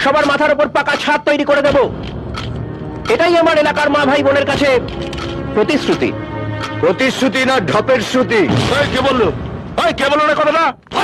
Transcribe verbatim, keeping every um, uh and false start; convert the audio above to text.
সবার মাথার উপর পাকা ছাদ তৈরি করে দেব। এটাই আমার এলাকার মা ভাই বোনের কাছে প্রতিশ্রুতি। প্রতিশ্রুতি না ঢপের শ্রুতি? কে বললো? কে বললো না কথাটা?